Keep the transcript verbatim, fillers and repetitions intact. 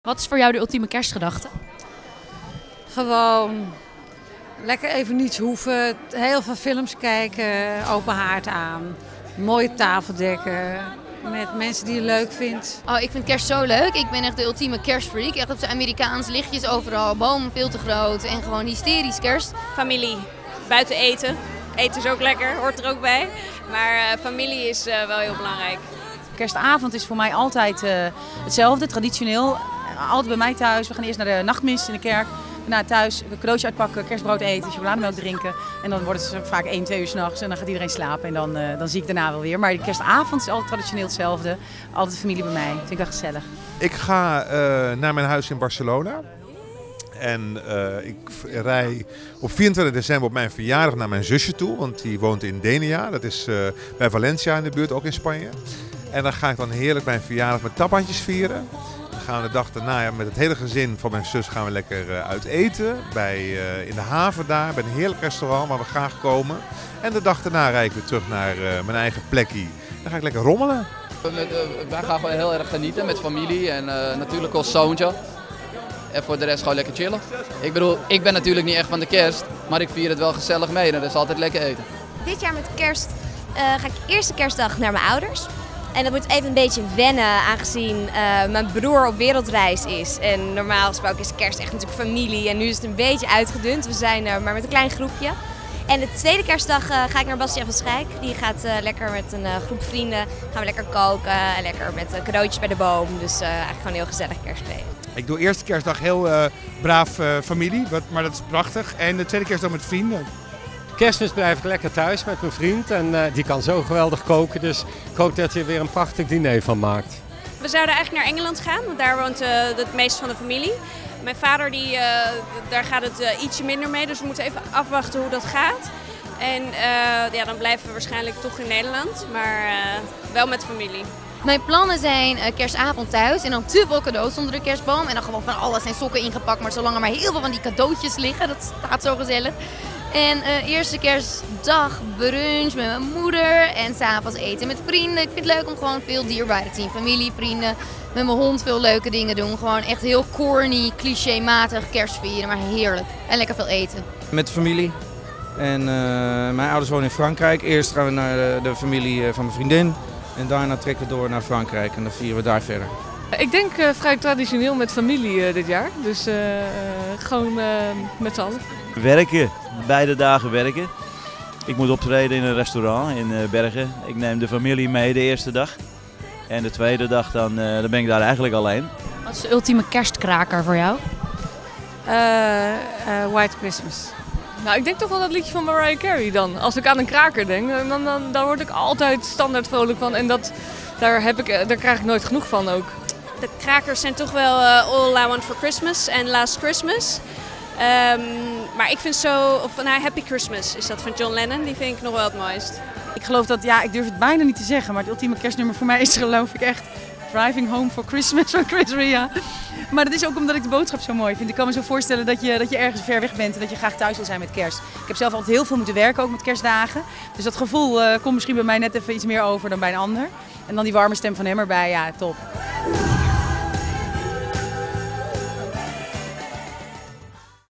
Wat is voor jou de ultieme kerstgedachte? Gewoon lekker even niets hoeven, heel veel films kijken, open haard aan, mooie tafeldekken met mensen die je leuk vindt. Oh, ik vind kerst zo leuk. Ik ben echt de ultieme kerstfreak. Echt op zijn Amerikaans, lichtjes overal, bomen veel te groot en gewoon hysterisch kerst. Familie, buiten eten. Eten is ook lekker, hoort er ook bij. Maar uh, familie is uh, wel heel belangrijk. Kerstavond is voor mij altijd uh, hetzelfde, traditioneel. Altijd bij mij thuis. We gaan eerst naar de nachtmis in de kerk. Daarna thuis een cadeautje uitpakken, kerstbrood eten, chocolademelk drinken. En dan wordt het vaak één, twee uur 's nachts en dan gaat iedereen slapen. En dan, uh, dan zie ik daarna wel weer. Maar de kerstavond is altijd traditioneel hetzelfde. Altijd familie bij mij. Dat vind ik wel gezellig. Ik ga uh, naar mijn huis in Barcelona. En uh, ik rij op vierentwintig december op mijn verjaardag naar mijn zusje toe. Want die woont in Denia. Dat is uh, bij Valencia in de buurt, ook in Spanje. En dan ga ik dan heerlijk mijn verjaardag met tapantjes vieren. Dan gaan we de dag daarna ja, met het hele gezin van mijn zus gaan we lekker uh, uit eten. Bij, uh, in de haven daar, bij een heerlijk restaurant waar we graag komen. En de dag daarna rijd ik weer terug naar uh, mijn eigen plekje. Dan ga ik lekker rommelen. Met, uh, wij gaan gewoon heel erg genieten met familie en uh, natuurlijk ons zoontje. En voor de rest gewoon lekker chillen. Ik bedoel, ik ben natuurlijk niet echt van de kerst, maar ik vier het wel gezellig mee en dat is altijd lekker eten. Dit jaar met kerst uh, ga ik eerste kerstdag naar mijn ouders. En dat moet even een beetje wennen, aangezien uh, mijn broer op wereldreis is. En normaal gesproken is kerst echt natuurlijk familie en nu is het een beetje uitgedund. We zijn er maar met een klein groepje. En de tweede kerstdag uh, ga ik naar Bastiaan van Schijk. Die gaat uh, lekker met een uh, groep vrienden, gaan we lekker koken en lekker met uh, cadeautjes bij de boom. Dus uh, eigenlijk gewoon een heel gezellig kerstfeest. Ik doe eerste kerstdag heel uh, braaf uh, familie, wat, maar dat is prachtig. En de tweede kerstdag met vrienden. Kerstmis blijf ik lekker thuis met mijn vriend en uh, die kan zo geweldig koken. Dus ik hoop dat hij er weer een prachtig diner van maakt. We zouden eigenlijk naar Engeland gaan, want daar woont uh, het meeste van de familie. Mijn vader, die, uh, daar gaat het uh, ietsje minder mee, dus we moeten even afwachten hoe dat gaat. En uh, ja, dan blijven we waarschijnlijk toch in Nederland, maar uh, wel met familie. Mijn plannen zijn uh, kerstavond thuis en dan te veel cadeaus onder de kerstboom. En dan gewoon van alles en sokken ingepakt, maar zolang er maar heel veel van die cadeautjes liggen, dat staat zo gezellig. En uh, eerste kerstdag brunch met mijn moeder en s'avonds eten met vrienden. Ik vind het leuk om gewoon veel dierbaren te zien. Familie, vrienden, met mijn hond veel leuke dingen doen. Gewoon echt heel corny, clichématig kerstvieren, maar heerlijk. En lekker veel eten. Met de familie. En uh, mijn ouders wonen in Frankrijk. Eerst gaan we naar de, de familie van mijn vriendin. En daarna trekken we door naar Frankrijk en dan vieren we daar verder. Ik denk uh, vrij traditioneel met familie uh, dit jaar. Dus uh, uh, gewoon uh, met z'n allen. Werken, beide dagen werken. Ik moet optreden in een restaurant in uh, Bergen. Ik neem de familie mee de eerste dag. En de tweede dag dan, uh, dan ben ik daar eigenlijk alleen. Wat is de ultieme kerstkraker voor jou? Uh, uh, White Christmas. Nou, ik denk toch wel dat liedje van Mariah Carey dan. Als ik aan een kraker denk, dan, dan, dan word ik altijd standaard vrolijk van. En dat, daar, heb ik, daar krijg ik nooit genoeg van ook. De krakers zijn toch wel uh, All I Want For Christmas en Last Christmas. Um, maar ik vind zo, of nou, Happy Christmas is dat van John Lennon, die vind ik nog wel het mooist. Ik geloof dat, ja, ik durf het bijna niet te zeggen, maar het ultieme kerstnummer voor mij is geloof ik echt Driving Home for Christmas van Chris Ria. Maar dat is ook omdat ik de boodschap zo mooi vind. Ik kan me zo voorstellen dat je, dat je ergens ver weg bent en dat je graag thuis wil zijn met kerst. Ik heb zelf altijd heel veel moeten werken, ook met kerstdagen. Dus dat gevoel uh, komt misschien bij mij net even iets meer over dan bij een ander. En dan die warme stem van hem erbij, ja, top.